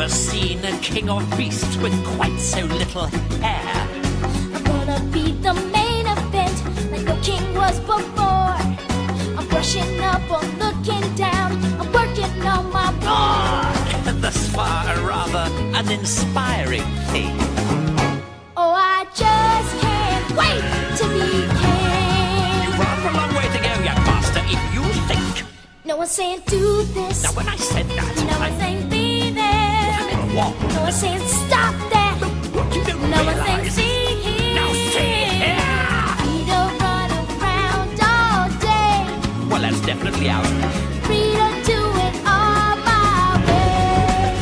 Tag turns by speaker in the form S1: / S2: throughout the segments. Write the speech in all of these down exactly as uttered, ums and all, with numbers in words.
S1: never seen a king or beast with quite so little hair.
S2: I'm gonna be the main event, like the king was before. I'm brushing up or looking down, I'm working on my roar.
S1: Thus far, a rather uninspiring thing.
S2: Oh, I just can't wait to be king.
S1: You've rather a long way to go, young master, if you think.
S2: No one's saying do this.
S1: Now, when I said that,
S2: No
S1: I
S2: one's saying be there.
S1: what?
S2: No one's saying stop that.
S1: You don't
S2: No one's saying
S1: realize.
S2: see here.
S1: Now see here.
S2: Free to run around all day.
S1: Well, that's definitely out.
S2: Free to do it all my way.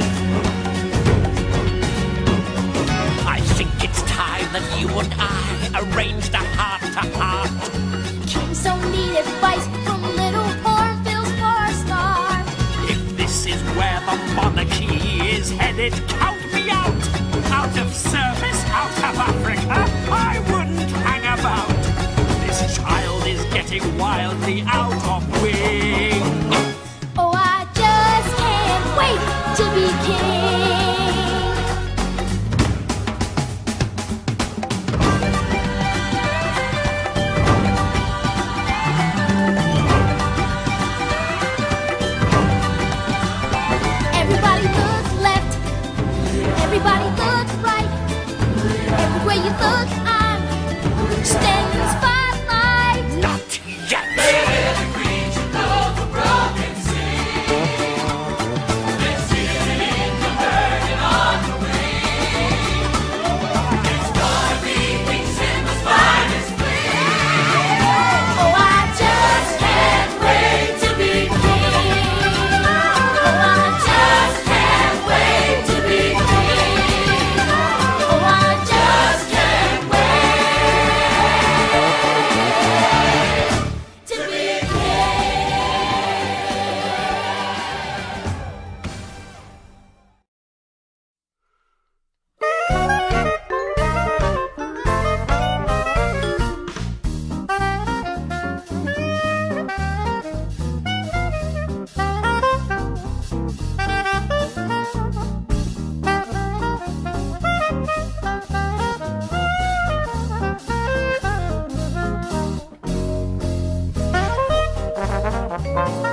S1: I think it's time that you and I arranged a heart-to-heart.
S2: Kings don't need advice from little Hornbill's poor star.
S1: If this is where the monarchy is headed, count me out. Out of service, out of Africa, I wouldn't hang about. This child is getting wildly out of wing.
S2: Oh, I just can't wait to be king. Everybody look left, everybody look right. Everywhere you look, I'm standing spotlight.
S1: Not yet.
S2: Oh, I just can't wait to be king. Oh, I just can't wait to be king. Oh, I just can't wait to be king.